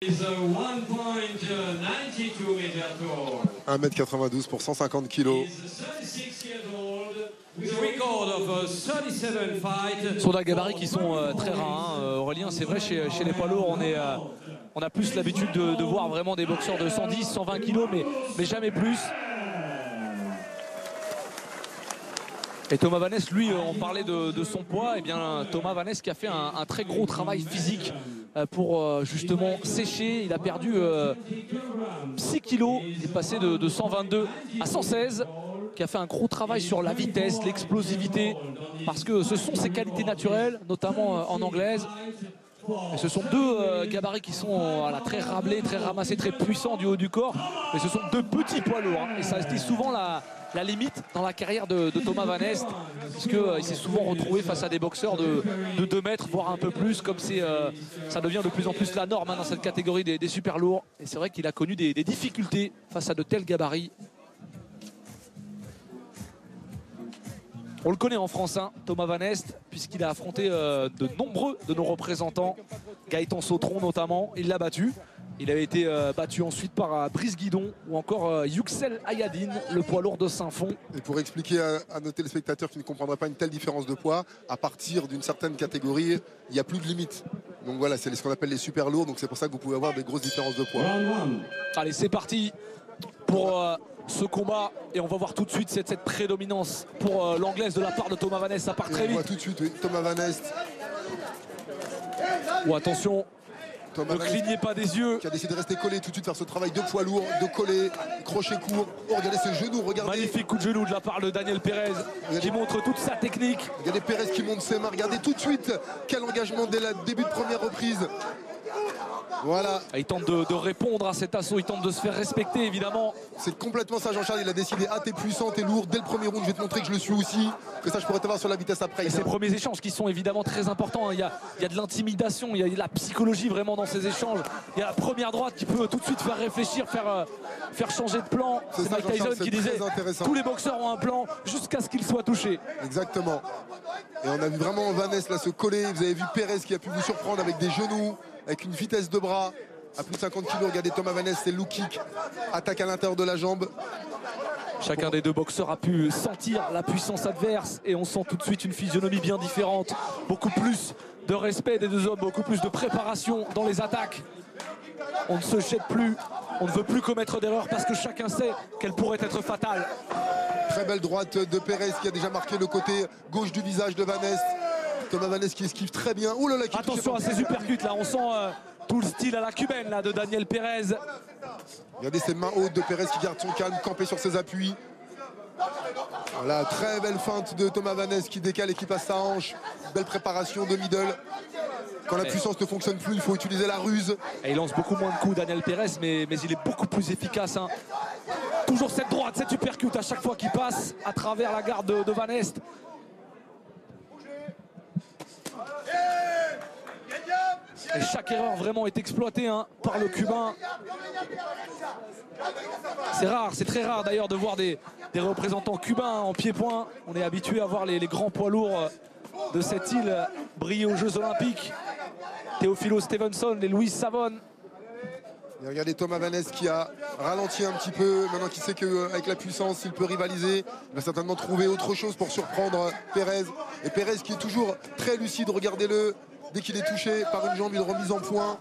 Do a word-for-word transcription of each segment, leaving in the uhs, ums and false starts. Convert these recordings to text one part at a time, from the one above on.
un mètre quatre-vingt-douze pour cent cinquante kilos. Ce sont des gabarits qui sont euh, très rares, hein. Aurélien, c'est vrai, chez, chez les poids lourds, on, est, euh, on a plus l'habitude de, de voir vraiment des boxeurs de cent dix, cent vingt kilos, mais, mais jamais plus. Et Thomas Vaness, lui, on parlait de, de son poids. Et bien Thomas Vaness qui a fait un, un très gros travail physique pour justement sécher. Il a perdu euh, six kilos. Il est passé de, de cent vingt-deux à cent seize. Qui a fait un gros travail sur la vitesse, l'explosivité. Parce que ce sont ses qualités naturelles, notamment en anglaise. Et ce sont deux euh, gabarits qui sont voilà, très rablés, très ramassés, très puissants du haut du corps. Mais ce sont deux petits poids lourds. Hein. Et ça a été souvent la, la limite dans la carrière de, de Thomas Vaness. Puisqu'il euh, s'est souvent retrouvé face à des boxeurs de, de deux mètres, voire un peu plus. Comme c'est, euh, ça devient de plus en plus la norme hein, dans cette catégorie des, des super lourds. Et c'est vrai qu'il a connu des, des difficultés face à de tels gabarits. On le connaît en France, hein, Thomas Vaness, puisqu'il a affronté euh, de nombreux de nos représentants, Gaëtan Sautron notamment, il l'a battu. Il avait été euh, battu ensuite par euh, Brice Guidon ou encore euh, Yüksel Ayadine, le poids lourd de Saint-Fond. Et pour expliquer à, à nos téléspectateurs qui ne comprendraient pas une telle différence de poids, à partir d'une certaine catégorie, il n'y a plus de limite. Donc voilà, c'est ce qu'on appelle les super lourds, donc c'est pour ça que vous pouvez avoir des grosses différences de poids. Allez, c'est parti pour euh, ce combat et on va voir tout de suite cette, cette prédominance pour euh, l'anglaise de la part de Thomas Vaness. Ça part très vite. On voit tout de suite oui, Thomas Vaness. Oh, attention. Thomas ne clignez pas des yeux. Qui a décidé de rester collé tout de suite, faire ce travail de poids lourd, de coller, crochet court. Oh, regardez ses genoux, regardez. Magnifique coup de genou de la part de Daniel Pérez regardez. Qui montre toute sa technique. Regardez Pérez qui monte ses mains. Regardez tout de suite quel engagement dès le début de première reprise. Voilà. Il tente de, de répondre à cet assaut, il tente de se faire respecter évidemment. C'est complètement ça Jean-Charles, il a décidé, ah t'es puissant, t'es lourd, dès le premier round je vais te montrer que je le suis aussi. Que ça je pourrais t'avoir sur la vitesse après. Et ces premiers échanges qui sont évidemment très importants, hein. il, y a, il y a de l'intimidation, il y a de la psychologie vraiment dans ces échanges. Il y a la première droite qui peut tout de suite faire réfléchir, faire, euh, faire changer de plan. C'est Mike Tyson qui disait, tous les boxeurs ont un plan jusqu'à ce qu'ils soient touchés. Exactement. Et on a vu vraiment Vaness là se coller, vous avez vu Pérez qui a pu vous surprendre avec des genoux, avec une vitesse de bras à plus de cinquante kilos. Regardez Thomas Vaness, c'est low kick, attaque à l'intérieur de la jambe. Chacun des deux boxeurs a pu sentir la puissance adverse et on sent tout de suite une physionomie bien différente. Beaucoup plus de respect des deux hommes, beaucoup plus de préparation dans les attaques. On ne se jette plus, on ne veut plus commettre d'erreurs parce que chacun sait qu'elle pourrait être fatale. Très belle droite de Pérez qui a déjà marqué le côté gauche du visage de Vaness. Thomas Vaness qui esquive très bien. Oh là là, qui attention à ces uppercuts là, on sent euh, tout le style à la cubaine là de Daniel Pérez. Regardez ces mains hautes de Pérez qui garde son calme, campé sur ses appuis. Voilà, très belle feinte de Thomas Vaness qui décale et qui passe sa hanche. Belle préparation de middle. Quand la puissance ne fonctionne plus, il faut utiliser la ruse. Et il lance beaucoup moins de coups Daniel Pérez, mais, mais il est beaucoup plus efficace. Hein. Toujours cette droite, cette uppercut à chaque fois qu'il passe à travers la garde de, de Vaness. Et chaque erreur vraiment est exploitée hein, par le Cubain. C'est rare, c'est très rare d'ailleurs de voir des, des représentants cubains en pied-point. On est habitué à voir les, les grands poids lourds de cette île briller aux Jeux Olympiques. Teofilo Stevenson, les Louis Savon. Et regardez Thomas Vaness qui a ralenti un petit peu. Maintenant qu'il sait qu'avec la puissance, il peut rivaliser. Il va certainement trouver autre chose pour surprendre Pérez. Et Pérez qui est toujours très lucide, regardez-le. Dès qu'il est touché par une jambe, une remise en point.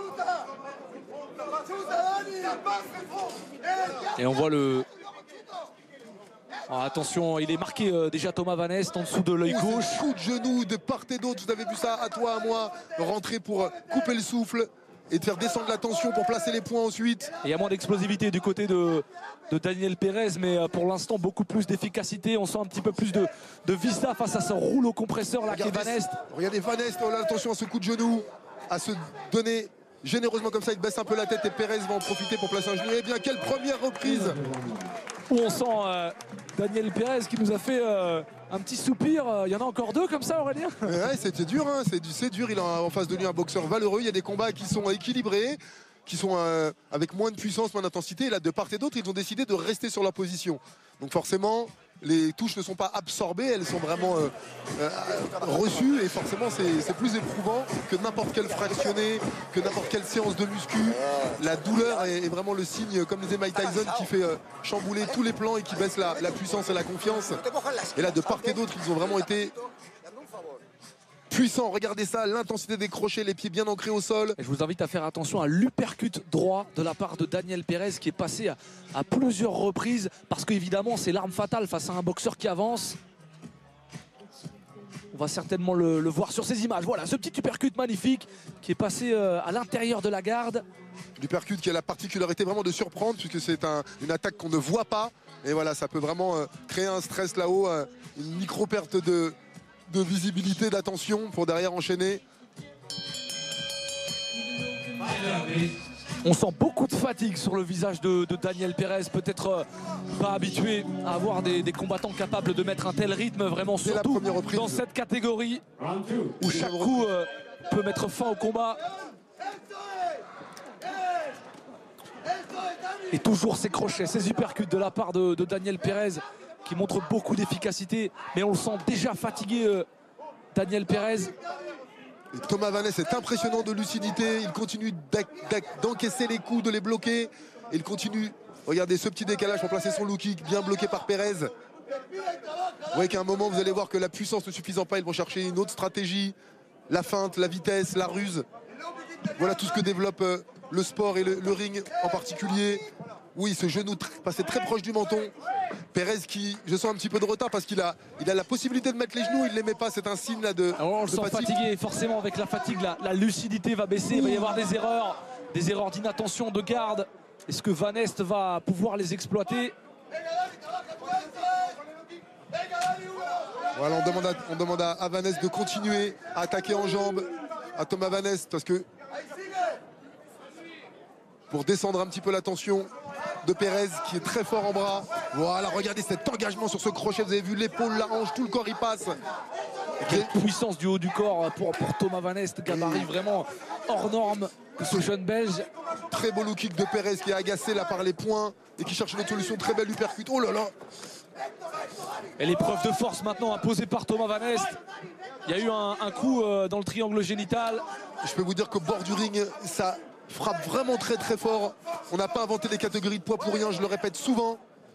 Et on voit le... Oh, attention, il est marqué euh, déjà Thomas Vaness en dessous de l'œil gauche. Coup de genou de part et d'autre, vous avez vu ça, à toi, à moi. Rentrer pour couper le souffle et de faire descendre la tension pour placer les points ensuite. Il y a moins d'explosivité du côté de, de Daniel Pérez, mais pour l'instant beaucoup plus d'efficacité. On sent un petit peu plus de, de vista face à ce rouleau compresseur là qui est Vaness. Regardez Vaness, oh là, attention à ce coup de genou, à se donner généreusement comme ça, il baisse un peu la tête et Pérez va en profiter pour placer un genou. Eh bien quelle première reprise! Où on sent euh, Daniel Pérez qui nous a fait euh, un petit soupir. Il y en a encore deux comme ça, Aurélien? Ouais, c'était dur, hein. c'est dur. Il a en face de lui un boxeur valeureux. Il y a des combats qui sont équilibrés, qui sont euh, avec moins de puissance, moins d'intensité. Et là, de part et d'autre, ils ont décidé de rester sur leur position. Donc forcément, les touches ne sont pas absorbées, elles sont vraiment euh, euh, reçues. Et forcément, c'est plus éprouvant que n'importe quel fractionné, que n'importe quelle séance de muscu. La douleur est, est vraiment le signe, comme disait Mike Tyson, qui fait euh, chambouler tous les plans et qui baisse la, la puissance et la confiance. Et là, de part et d'autre, ils ont vraiment été puissant, regardez ça, l'intensité des crochets, les pieds bien ancrés au sol. Et je vous invite à faire attention à l'uppercut droit de la part de Daniel Perez qui est passé à, à plusieurs reprises parce qu'évidemment c'est l'arme fatale face à un boxeur qui avance. On va certainement le, le voir sur ces images. Voilà, ce petit uppercut magnifique qui est passé euh, à l'intérieur de la garde. L'uppercut qui a la particularité vraiment de surprendre puisque c'est un, une attaque qu'on ne voit pas. Et voilà, ça peut vraiment euh, créer un stress là-haut, euh, une micro-perte de... de visibilité, d'attention pour derrière enchaîner. On sent beaucoup de fatigue sur le visage de, de Daniel Perez, peut-être euh, pas habitué à avoir des, des combattants capables de mettre un tel rythme, vraiment surtout dans cette catégorie où chaque coup euh, peut mettre fin au combat. Et toujours ces crochets, ces uppercuts de la part de, de Daniel Perez qui montre beaucoup d'efficacité, mais on le sent déjà fatigué, euh, Daniel Perez. Et Thomas Vaness est impressionnant de lucidité, il continue d'encaisser les coups, de les bloquer. Et il continue, regardez ce petit décalage pour placer son low kick, bien bloqué par Perez. Vous voyez qu'à un moment, vous allez voir que la puissance ne suffisant pas, ils vont chercher une autre stratégie. La feinte, la vitesse, la ruse. Voilà tout ce que développe euh, le sport et le, le ring en particulier. Oui, ce genou passé très proche du menton. Perez qui, je sens un petit peu de retard parce qu'il a, il a la possibilité de mettre les genoux, il ne les met pas, c'est un signe là de. Alors on le de sent fatigue. fatigué, forcément avec la fatigue, la, la lucidité va baisser, il va y avoir des erreurs, des erreurs d'inattention, de garde. Est-ce que Van Est va pouvoir les exploiter? Voilà, on demande à, on demande à, à Van Est de continuer à attaquer en jambes, à Thomas Van Est, parce que pour descendre un petit peu la tension de Perez qui est très fort en bras. Voilà, regardez cet engagement sur ce crochet, vous avez vu l'épaule, la hanche, tout le corps y passe. Et quelle puissance du haut du corps pour, pour Thomas Van Est, gabarit vraiment hors norme de ce jeune Belge. Très beau low kick de Perez qui est agacé là par les poings et qui cherche une autre solution, très belle uppercut. Oh là là. Et l'épreuve de force maintenant imposée par Thomas Van Est. Il y a eu un, un coup euh, dans le triangle génital. Je peux vous dire qu'au bord du ring, ça frappe vraiment très très fort. On n'a pas inventé les catégories de poids pour rien, je le répète souvent.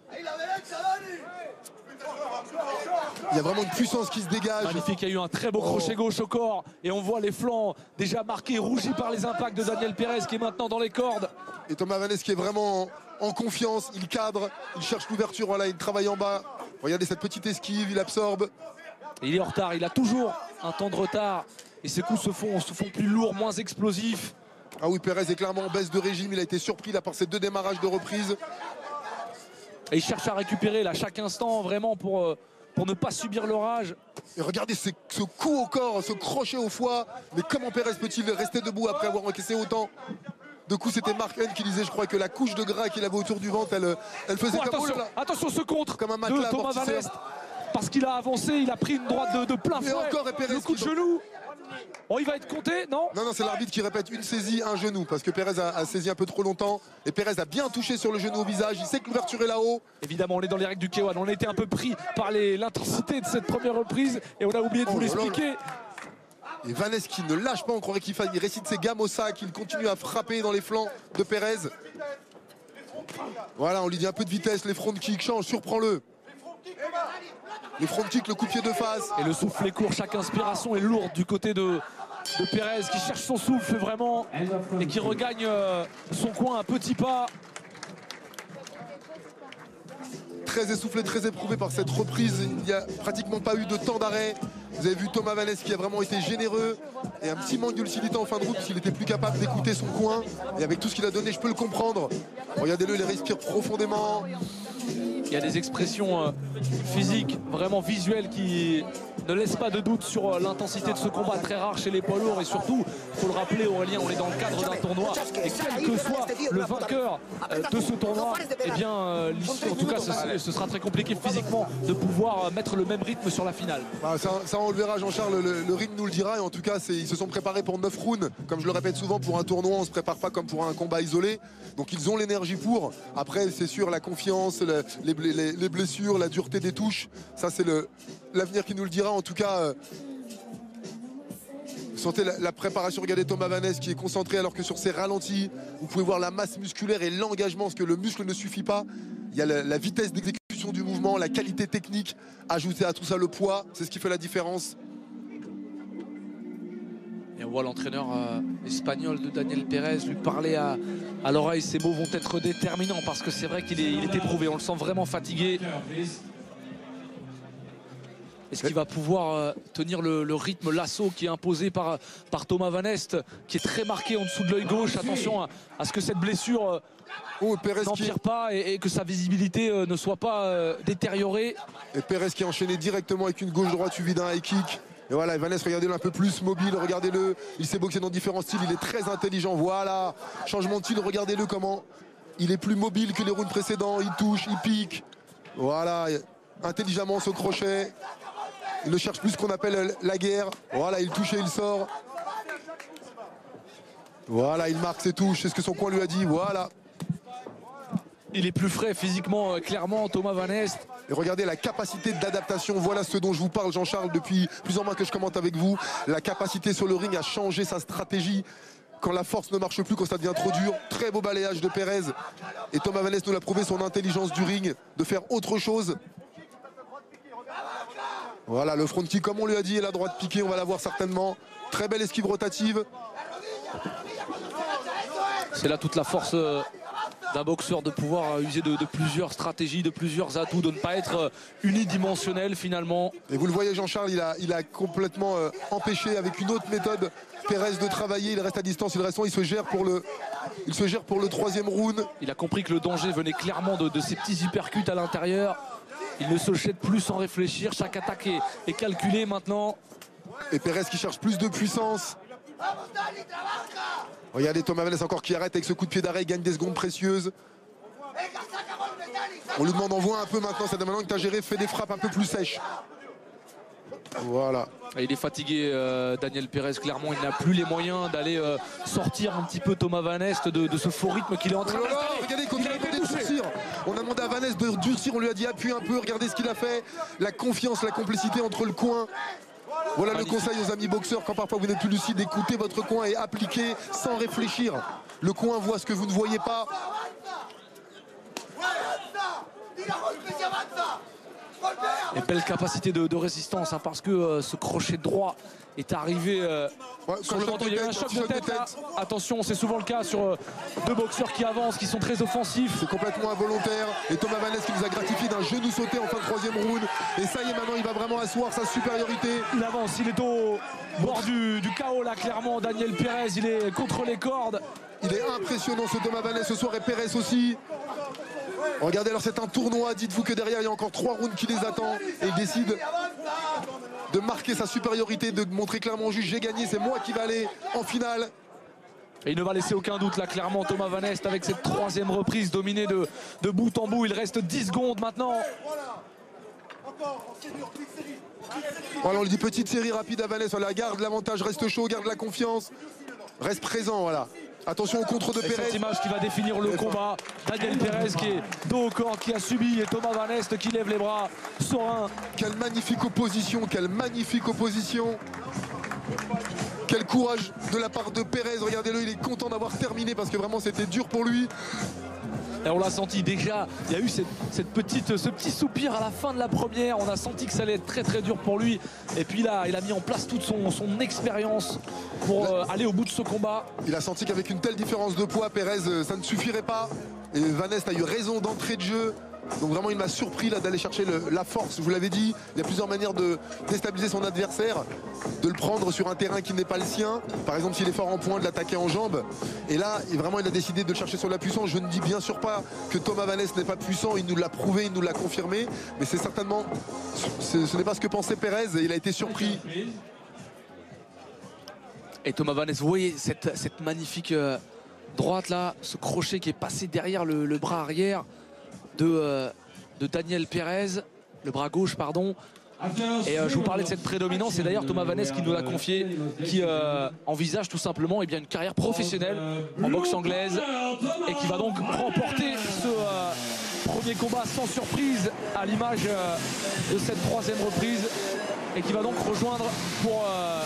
Il y a vraiment une puissance qui se dégage. Magnifique, il y a eu un très beau crochet gauche au corps. Et on voit les flancs déjà marqués, rougis par les impacts de Daniel Perez qui est maintenant dans les cordes. Et Thomas Van Est qui est vraiment en confiance, il cadre, il cherche l'ouverture, voilà, il travaille en bas. Regardez cette petite esquive, il absorbe. Et il est en retard, il a toujours un temps de retard. Et ses coups se font, se font plus lourds, moins explosifs. Ah oui, Perez est clairement en baisse de régime, il a été surpris là par ces deux démarrages de reprise. Et il cherche à récupérer là chaque instant vraiment pour, euh, pour ne pas subir l'orage. Et regardez ce, ce coup au corps, ce crochet au foie. Mais comment Perez peut-il rester debout après avoir encaissé autant de coups? C'était Mark Hunt qui disait, je crois, que la couche de gras qu'il avait autour du ventre, elle, elle faisait oh, comme... attention, oh attention ce contre comme un de Thomas Van Est. Parce qu'il a avancé, il a pris une droite de, de plein fouet. Et encore, et Perez le coup de qui... genou. Oh, il va être compté, non? Non, non, c'est l'arbitre qui répète une saisie, un genou, parce que Perez a, a saisi un peu trop longtemps. Et Perez a bien touché sur le genou au visage, il sait que l'ouverture est là-haut. Évidemment, on est dans les règles du K un. On a été un peu pris par l'intensité de cette première reprise et on a oublié de oh vous l'expliquer. Et Van Est qui ne lâche pas, on croirait qu'il il récite ses gammes au sac, il continue à frapper dans les flancs de Perez. Voilà, on lui dit un peu de vitesse, les front kicks, change, surprends-le. Les front kicks, le coup de pied de face. Et le souffle est court, chaque inspiration est lourde du côté de, de Perez qui cherche son souffle vraiment et qui regagne euh, son coin à petits pas. Très essoufflé, très éprouvé par cette reprise. Il n'y a pratiquement pas eu de temps d'arrêt. Vous avez vu Thomas Van Est qui a vraiment été généreux. Et un petit manque de lucidité en fin de route parce qu'il était plus capable d'écouter son coin. Et avec tout ce qu'il a donné, je peux le comprendre. Regardez-le, il respire profondément. Il y a des expressions euh, physiques, vraiment visuelles qui, ne laisse pas de doute sur l'intensité de ce combat très rare chez les poids lourds. Et surtout, il faut le rappeler Aurélien, on est dans le cadre d'un tournoi. Et quel que soit le vainqueur de ce tournoi, eh bien, en tout cas, ce, ce sera très compliqué physiquement de pouvoir mettre le même rythme sur la finale. Bah, ça, ça on le verra, Jean-Charles, le, le ring nous le dira. Et en tout cas, ils se sont préparés pour neuf rounds. Comme je le répète souvent, pour un tournoi, on ne se prépare pas comme pour un combat isolé. Donc ils ont l'énergie pour. Après, c'est sûr, la confiance, le, les, les, les blessures, la dureté des touches, ça c'est l'avenir qui nous le dira. En tout cas, euh, vous sentez la, la préparation. Regardez Thomas Vaness qui est concentré alors que sur ses ralentis, vous pouvez voir la masse musculaire et l'engagement, parce que le muscle ne suffit pas. Il y a la, la vitesse d'exécution du mouvement, la qualité technique, ajouter à tout ça le poids, c'est ce qui fait la différence. Et on voit l'entraîneur euh, espagnol de Daniel Pérez lui parler à, à l'oreille. Ces mots vont être déterminants parce que c'est vrai qu'il est, il est éprouvé. On le sent vraiment fatigué. Est-ce qu'il va pouvoir euh, tenir le, le rythme, l'assaut qui est imposé par, par Thomas Vaness, qui est très marqué en dessous de l'œil gauche. Attention à, à ce que cette blessure euh, oh, n'empire qui... pas et, et que sa visibilité euh, ne soit pas euh, détériorée. Et Pérez qui est enchaîné directement avec une gauche-droite suivie d'un high kick. Et voilà, Vaness, regardez-le un peu plus mobile, regardez-le, il s'est boxé dans différents styles, il est très intelligent, voilà, changement de style, regardez-le comment il est plus mobile que les rounds précédents, il touche, il pique, voilà, intelligemment ce crochet, il ne cherche plus ce qu'on appelle la guerre, voilà, il touche et il sort, voilà, il marque ses touches, c'est ce que son coin lui a dit, voilà. Il est plus frais physiquement, euh, clairement, Thomas Vaness. Et regardez la capacité d'adaptation, voilà ce dont je vous parle, Jean-Charles, depuis plusieurs mois que je commente avec vous. La capacité sur le ring à changer sa stratégie quand la force ne marche plus, quand ça devient trop dur. Très beau balayage de Pérez. Et Thomas Vaness nous l'a prouvé, son intelligence du ring, de faire autre chose. Voilà, le front kick, comme on lui a dit, et la droite piquée, on va la voir certainement. Très belle esquive rotative. C'est là toute la force euh, d'un boxeur, de pouvoir user de, de plusieurs stratégies, de plusieurs atouts, de ne pas être unidimensionnel finalement. Et vous le voyez, Jean-Charles, il a, il a complètement euh, empêché avec une autre méthode Pérez de travailler. Il reste à distance, il reste, il se gère pour le, il se gère pour le troisième round. Il a compris que le danger venait clairement de, de ces petits uppercuts à l'intérieur. Il ne se jette plus sans réfléchir. Chaque attaque est, est calculée maintenant. Et Pérez qui cherche plus de puissance. Regardez Thomas Vaness encore qui arrête avec ce coup de pied d'arrêt, il gagne des secondes précieuses. On lui demande d'envoyer un peu maintenant, c'est maintenant que tu as géré, fait des frappes un peu plus sèches. Voilà. Et il est fatigué, euh, Daniel Pérez, clairement il n'a plus les moyens d'aller euh, sortir un petit peu Thomas Vaness de, de ce faux rythme qu'il est en train de faire. Regardez, il continue de durcir. On a demandé à Vaness de durcir, on lui a dit appuie un peu, regardez ce qu'il a fait. La confiance, la complicité entre le coin. Voilà le conseil aux amis boxeurs, quand parfois vous n'êtes plus lucide, écoutez votre coin et appliquez sans réfléchir. Le coin voit ce que vous ne voyez pas. Et belle capacité de, de résistance, hein, parce que euh, ce crochet droit est arrivé euh, ouais, sur le menton. Il y a eu un choc de tête, là. Attention, c'est souvent le cas sur euh, deux boxeurs qui avancent, qui sont très offensifs. C'est complètement involontaire. Et Thomas Vaness qui nous a gratifié d'un genou sauté en fin de troisième round. Et ça y est, maintenant il va vraiment asseoir sa supériorité. Il avance, il est au bord du, du chaos là, clairement. Daniel Pérez, il est contre les cordes. Il est impressionnant ce Thomas Vaness ce soir, et Pérez aussi. Regardez, alors c'est un tournoi, dites-vous que derrière il y a encore trois rounds qui les attendent. Et il décide de marquer sa supériorité, de montrer clairement juste j'ai gagné, c'est moi qui vais aller en finale. Et il ne va laisser aucun doute là, clairement, Thomas Vaness avec cette troisième reprise dominée de, de bout en bout. Il reste dix secondes maintenant. Voilà, on lui dit petite série rapide à Vaness, voilà, garde l'avantage, reste chaud, garde la confiance, reste présent, voilà. Attention au contre de Pérez. Cette image qui va définir le combat. Daniel Pérez qui est dos au corps, qui a subi, et Thomas Vaness qui lève les bras, serein. Quelle magnifique opposition, quelle magnifique opposition. Quel courage de la part de Pérez. Regardez-le, il est content d'avoir terminé parce que vraiment c'était dur pour lui. Et on l'a senti déjà, il y a eu cette, cette petite, ce petit soupir à la fin de la première. On a senti que ça allait être très très dur pour lui. Et puis là, il a mis en place toute son, son expérience pour euh, aller au bout de ce combat. Il a senti qu'avec une telle différence de poids, Pérez, ça ne suffirait pas. Et Vaness a eu raison d'entrée de jeu. Donc vraiment il m'a surpris là d'aller chercher le, la force. Je vous l'avais dit, il y a plusieurs manières de déstabiliser son adversaire, de le prendre sur un terrain qui n'est pas le sien. Par exemple s'il est fort en poing, de l'attaquer en jambes. Et là il, vraiment il a décidé de le chercher sur la puissance. Je ne dis bien sûr pas que Thomas Van Ness n'est pas puissant, il nous l'a prouvé, il nous l'a confirmé. Mais c'est certainement, ce n'est pas ce que pensait Perez et il a été surpris. Et Thomas Van Ness, vous voyez cette, cette magnifique euh, droite là, ce crochet qui est passé derrière le, le bras arrière de, euh, de Daniel Perez, le bras gauche pardon. Et euh, je vous parlais de cette prédominance, c'est d'ailleurs Thomas Van Ness qui nous l'a confié, qui euh, envisage tout simplement eh bien, une carrière professionnelle en boxe anglaise et qui va donc remporter ce euh, premier combat sans surprise à l'image euh, de cette troisième reprise et qui va donc rejoindre pour... Euh,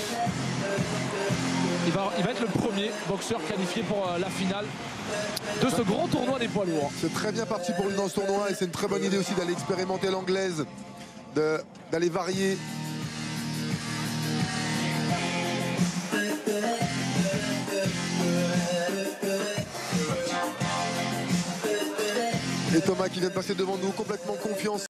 il, va, il va être le premier boxeur qualifié pour euh, la finale de ce grand tournoi des poids lourds. C'est très bien parti pour lui dans ce tournoi et c'est une très bonne idée aussi d'aller expérimenter l'anglaise, d'aller varier. Et Thomas qui vient de passer devant nous, complètement confiant.